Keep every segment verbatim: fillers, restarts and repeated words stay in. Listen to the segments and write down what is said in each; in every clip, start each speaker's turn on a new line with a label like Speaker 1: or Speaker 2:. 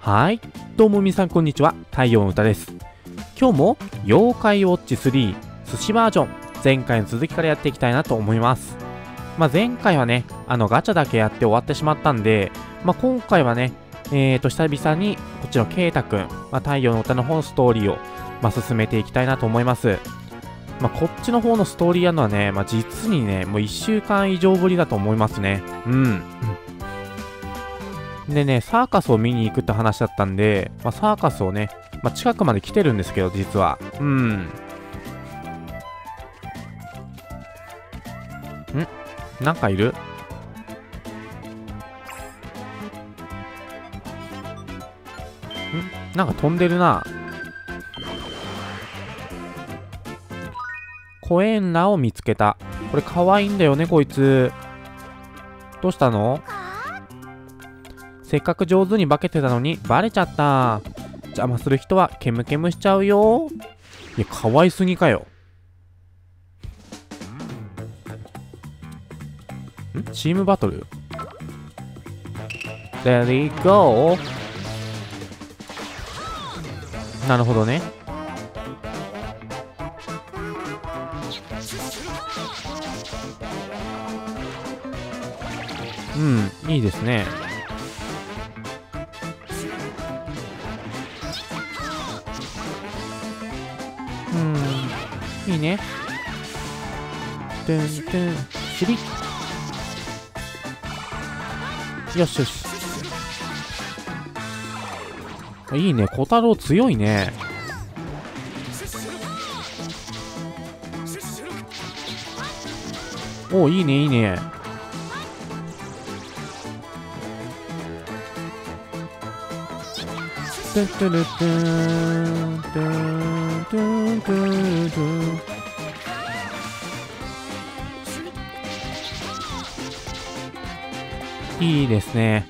Speaker 1: はい、どうも皆さんこんにちは、太陽の歌です。今日も妖怪ウォッチスリー寿司バージョン、前回の続きからやっていきたいなと思います。まあ、前回はね、あのガチャだけやって終わってしまったんで、まあ、今回はね、えーと、久々にこっちのケイタくん、まあ、太陽の歌の方のストーリーを、まあ、進めていきたいなと思います。まあ、こっちの方のストーリーやるのはね、まあ、実にね、もういっしゅうかん以上ぶりだと思いますね。うん。でね、サーカスを見に行くって話だったんで、まあ、サーカスをね、まあ、近くまで来てるんですけど、実は。うん。んなんかいる？んなんか飛んでるな。コエンラを見つけた。これ可愛いんだよね、こいつ。どうしたの？せっかく上手に化けてたのにバレちゃった。邪魔する人はケムケムしちゃうよ。いや、可愛すぎかよ。ん？チームバトル？レディーゴー。なるほどね。うん、いいですね。うん、いいね。トゥントゥン、スリッ。よしよし。いいね、小太郎強いね。お、いいね、いいね。トゥントゥルトゥントゥントゥントゥントゥン。いいですね。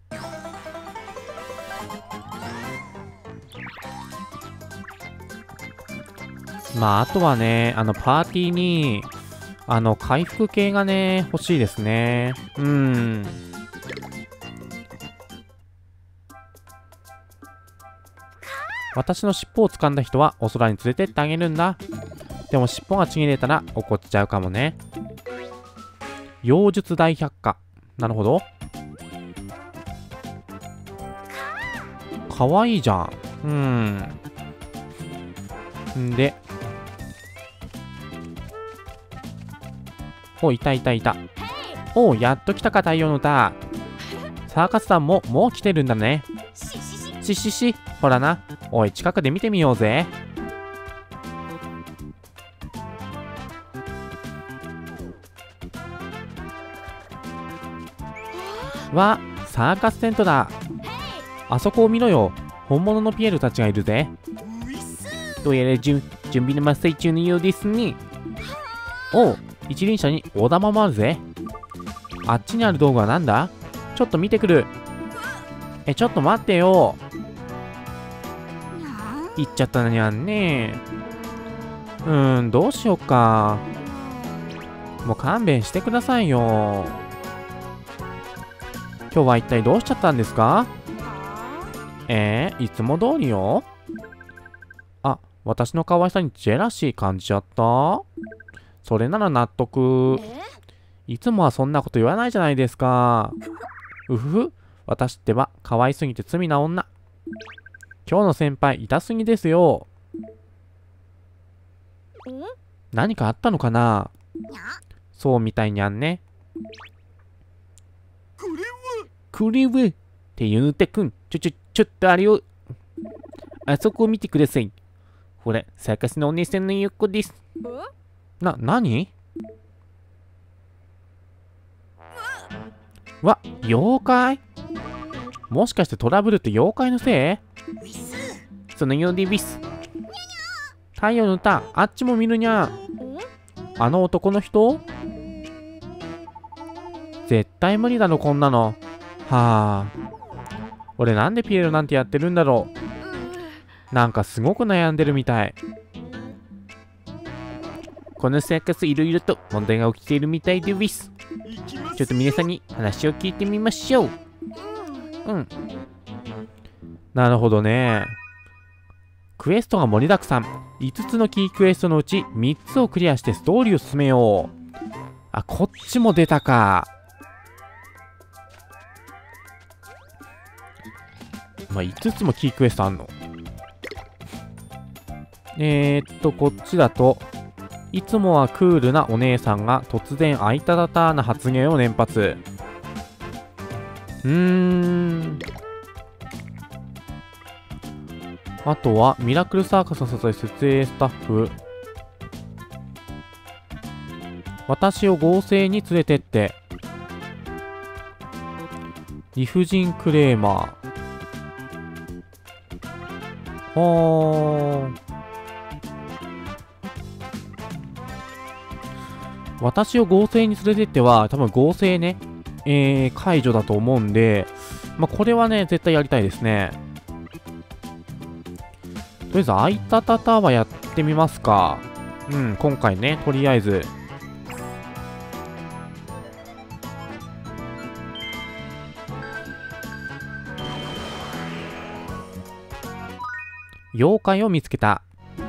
Speaker 1: まああとはね、あのパーティーにあの回復系がね欲しいですね。うん。私の尻尾を掴んだ人はお空に連れてってあげるんだ。でも尻尾がちぎれたら怒っちゃうかもね。妖術大百科。なるほど。かわいいじゃん。うん。んで。お、いたいたいた。おう、やっと来たか、太陽の歌。サーカス団ももう来てるんだね。ししし、ほらな。おい、近くで見てみようぜ。わ、サーカステントだ。あそこを見ろよ。本物のピエールたちがいるぜ。どうやら準備の真っ最中のようですね。おう、一輪車に大玉もあるぜ。あっちにある道具はなんだ？ちょっと見てくる。え、ちょっと待ってよ。行っちゃったのにゃんね。うーん、どうしようか。もう勘弁してくださいよ。今日は一体どうしちゃったんですか？えー、いつも通りよ。あ、私の可愛さにジェラシー感じちゃった？それなら納得。いつもはそんなこと言わないじゃないですか。うふふ、私ってば可愛すぎて罪な女。今日の先輩痛すぎですよ。何かあったのかな？そうみたいにゃんね。クリウって言うてくん。ちょちょちょっとあれを。あそこを見てください。ほら、サーカスのお姉さんの横です。な、なに？わ、妖怪？もしかしてトラブルって妖怪のせい？そのようでウィス。太陽の歌、あっちも見るにゃ。あの男の人？絶対無理だろ、こんなの。はあ。俺なんでピエロなんてやってるんだろう。なんかすごく悩んでるみたい。このサーカスいろいろと問題が起きているみたいでウィス。ちょっと皆さんに話を聞いてみましょう。うん。 なるほどね。クエストが盛りだくさん。いつつのキークエストのうちみっつをクリアしてストーリーを進めよう。あ、こっちも出たか。まあ、いつつもキークエストあんの。えーっと、こっちだと、いつもはクールなお姉さんが突然あいたたたな発言を連発。うーん。あとは、ミラクルサーカスの撮影設営スタッフ。私を合成に連れてって。理不尽クレーマー。はー。私を合成に連れてっては、多分合成ね、えー、解除だと思うんで、まあ、これはね、絶対やりたいですね。とりあえず、あいたたたはやってみますか。うん、今回ね、とりあえず。妖怪を見つけた。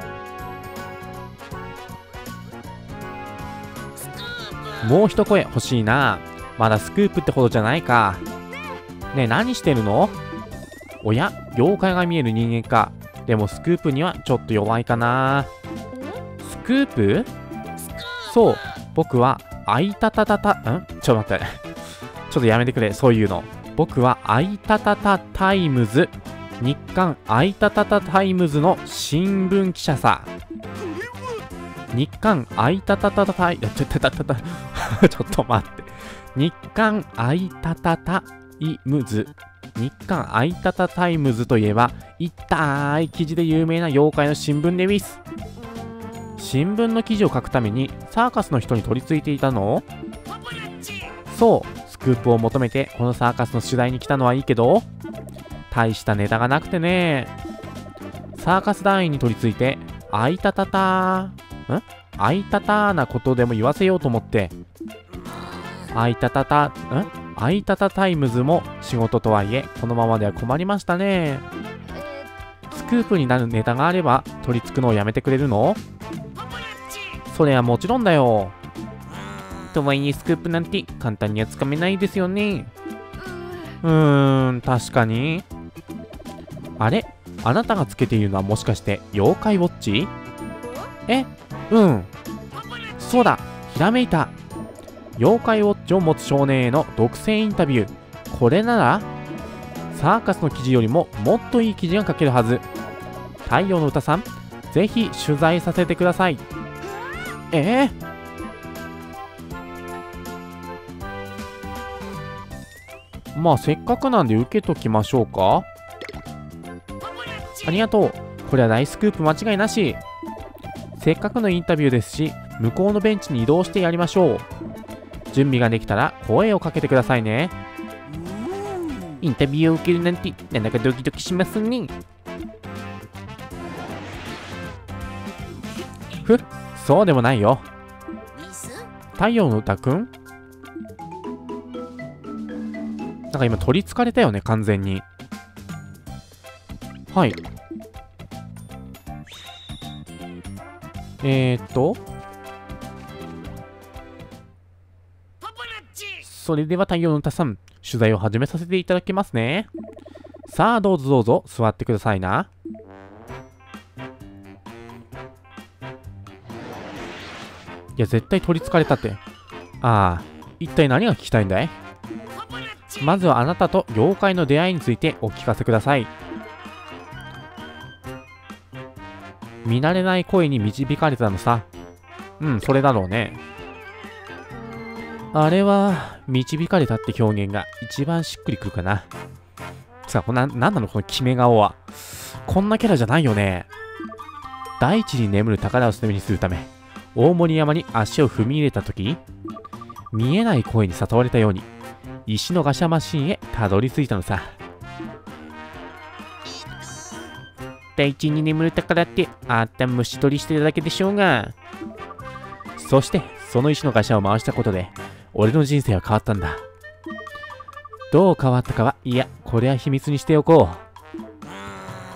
Speaker 1: もう一声欲しいな。まだスクープってほどじゃないか。ねえ、何してるの？おや、妖怪が見える人間か。でもスクープにはちょっと弱いかな。スクープ？そう、僕はあいたたたた、ん？ちょっと待って。ちょっとやめてくれ、そういうの。僕はあいたたたタイムズ、日刊あいたたたタイムズの新聞記者さ。日刊あいたたたたタイ、ちょちょちょちょちょっと待って。日刊あいたたタイムズ。日刊あいたたタイムズといえば、痛い記事で有名な妖怪の新聞でウィス。新聞の記事を書くためにサーカスの人に取り付いていたの？そう、スクープを求めてこのサーカスの取材に来たのはいいけど、大したネタがなくてね。サーカス団員に取り付いて、あいたたたー、ん？あいたたーなことでも言わせようと思って。あいたたた、ん？あいたたタイムズも仕事とはいえ、このままでは困りましたね。スクープになるネタがあれば、取り付くのをやめてくれるの？それはもちろんだよ。とはいえ、スクープなんて簡単にはつかめないですよね。うーん、確かに。あれ？あなたがつけているのはもしかして、妖怪ウォッチ？え？うん。そうだ、ひらめいた。妖怪ウォッチを持つ少年への独占インタビュー。これならサーカスの記事よりももっといい記事が書けるはず。太陽の歌さん、ぜひ取材させてください。えー、まあせっかくなんで受けときましょうか。ありがとう。これは大スクープ間違いなし。せっかくのインタビューですし、向こうのベンチに移動してやりましょう。準備ができたら声をかけてくださいね。インタビューを受けるなんてなんだかドキドキしますね。ふっ、そうでもないよ。太陽の歌くん？なんか今取りつかれたよね、完全に。はい。えーっとそれでは太陽の歌さん、取材を始めさせていただきますね。さあ、どうぞどうぞ、座ってくださいな。いや、絶対取りつかれたって。ああ、一体何が聞きたいんだい？まずはあなたと妖怪の出会いについてお聞かせください。見慣れない声に導かれたのさ。うん、それだろうね。あれは、導かれたって表現が一番しっくりくるかな。さあ、こんな、なんなのこの決め顔は。こんなキャラじゃないよね。大地に眠る宝を捨て身にするため、大森山に足を踏み入れたとき、見えない声に誘われたように、石のガシャマシンへたどり着いたのさ。大地に眠る宝って、あった虫取りしてるだけでしょうが。そして、その石のガシャを回したことで、俺の人生は変わったんだ。どう変わったかは、いや、これは秘密にしておこう。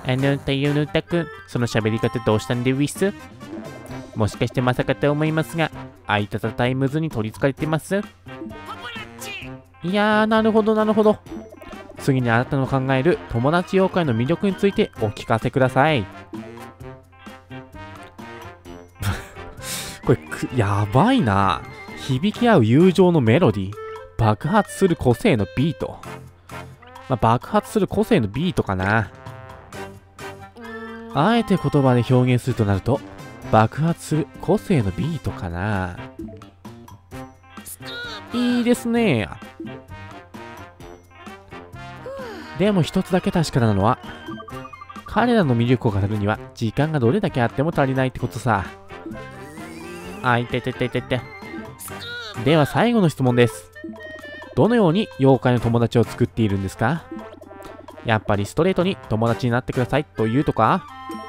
Speaker 1: あの太陽の歌くん、その喋り方どうしたんでウィス？もしかしてまさかと思いますが、あいたたタイムズに取り憑かれてます？いやー、なるほどなるほど。次にあなたの考える友達妖怪の魅力についてお聞かせください。これく、やばいな。響き合う友情のメロディー。爆発する個性のビート。まあ、爆発する個性のビートかな。あえて言葉で表現するとなると、爆発する個性のビートかな。いいですね。でも一つだけ確かなのは、彼らの魅力を語るには時間がどれだけあっても足りないってことさ。あ、いててててて。では最後の質問です。どのように妖怪の友達を作っているんですか？やっぱりストレートに友達になってくださいというとか？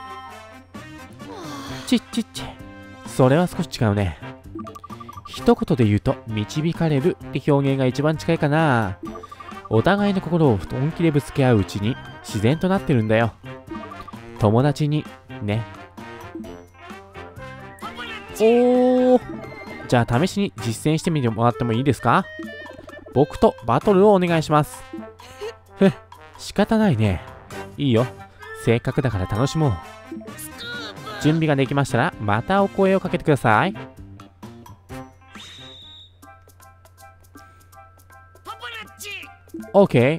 Speaker 1: ちっちっち。それは少し違うね。一言で言うと、導かれるって表現が一番近いかな。お互いの心を本気でぶつけ合ううちに自然となってるんだよ。友達に、ね。おー。じゃあ試しに実践してみてもらってもいいですか？僕とバトルをお願いします。ふっ、仕方ないね。いいよ。せっかくだから楽しもう。準備ができましたら、またお声をかけてください。オーケー。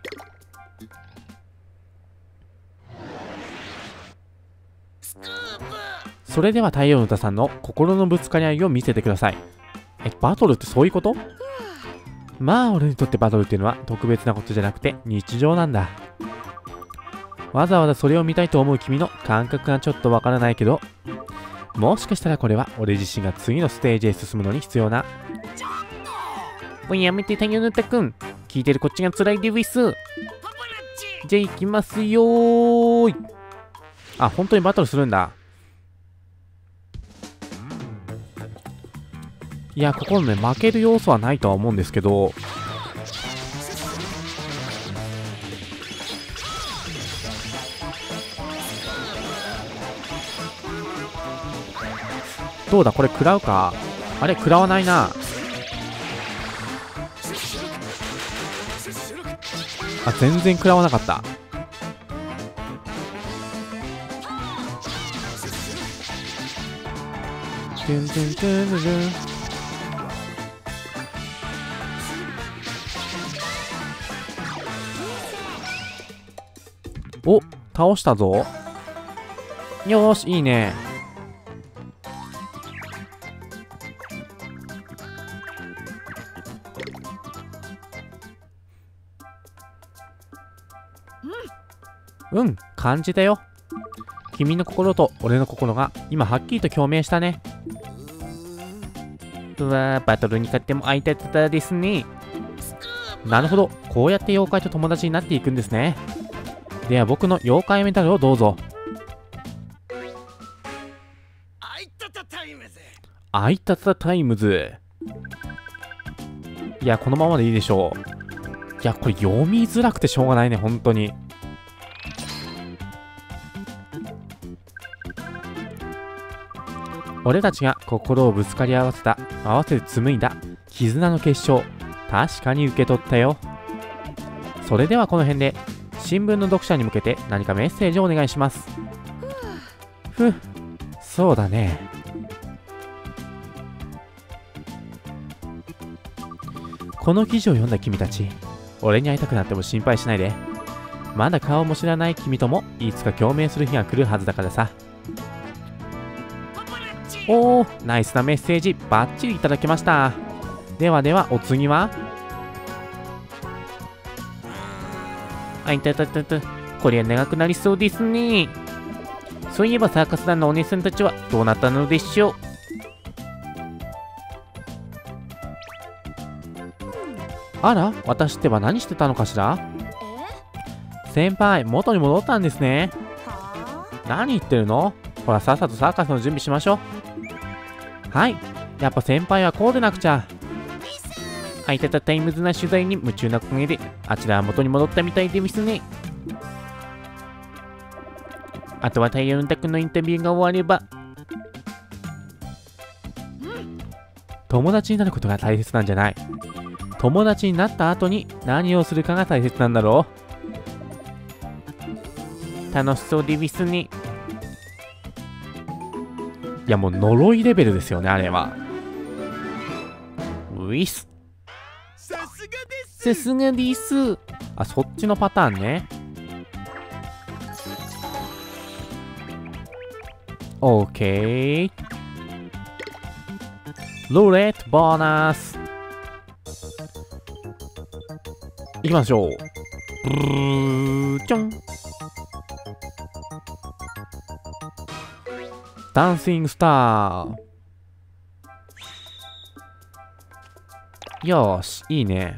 Speaker 1: それでは太陽の歌さんの心のぶつかり合いを見せてください。え、バトルってそういうこと？まあ俺にとってバトルっていうのは特別なことじゃなくて日常なんだ。わざわざそれを見たいと思う君の感覚がちょっとわからないけど、もしかしたらこれは俺自身が次のステージへ進むのに必要な。もうやめて太陽の歌くん。聞いてるこっちが辛いでウィス。じゃあ行きますよーい。あ、本当にバトルするんだ。いや、ここのね、負ける要素はないとは思うんですけど、どうだこれ食らうか？あれ食らわないな。あ、全然食らわなかった。トゥントゥントゥントゥン。お、倒したぞ。よーし、いいね。うん、感じたよ。君の心と俺の心が今はっきりと共鳴したね。うわー、バトルに勝っても会いたかったですね。なるほど、こうやって妖怪と友達になっていくんですね。では僕の妖怪メダルをどうぞ。あいたたタイムズ。あいたたタイムズ。いや、このままでいいでしょう。いや、これ読みづらくてしょうがないね、本当に。俺たちが心をぶつかり合わせた、合わせて紡いだ絆の結晶、確かに受け取ったよ。それではこの辺で、新聞の読者に向けて何かメッセージをお願いします。ふっ、そうだね。この記事を読んだ君たち、俺に会いたくなっても心配しないで。まだ顔も知らない君ともいつか共鳴する日が来るはずだからさ。おー、ナイスなメッセージバッチリいただきました。ではではお次は、あいたたたた、こりゃ長くなりそうですね。そういえばサーカス団のお姉さんたちはどうなったのでしょう。あら、私ってば何してたのかしら。先輩、元に戻ったんですね。何言ってるの？ほら、さっさとサーカスの準備しましょう。はい、やっぱ先輩はこうでなくちゃ。あいたたタイムズな取材に夢中なおかげで、あちらは元に戻ったみたいですね。 あとは太陽の宅のインタビューが終われば。友達になることが大切なんじゃない。友達になった後に何をするかが大切なんだろう。楽しそうでビスに。いやもう呪いレベルですよね、あれは。ウィス。
Speaker 2: さすがです。
Speaker 1: さすがです。あ、そっちのパターンね。オーケー。ルーレットボーナス。いきましょう。ブーチョン。ダンシングスター。よーし、いいね。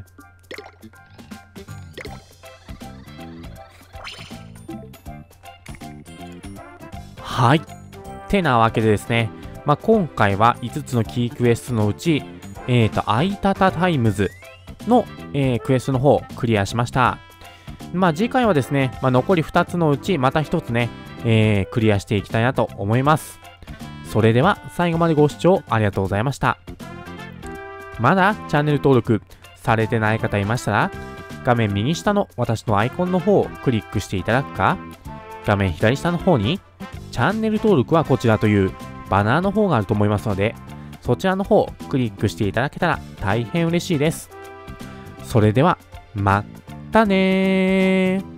Speaker 1: はい。てなわけでですね、まあ、今回はいつつのキークエストのうち、えっと、アイタタタイムズの、えー、クエストの方、クリアしました。まあ、次回はですね、まあ、残りふたつのうち、またひとつね、えー、クリアしていきたいなと思います。それでは、最後までご視聴ありがとうございました。まだチャンネル登録されてない方いましたら、画面右下の私のアイコンの方をクリックしていただくか、画面左下の方に、チャンネル登録はこちらというバナーの方があると思いますので、そちらの方をクリックしていただけたら大変嬉しいです。それでは、またねー。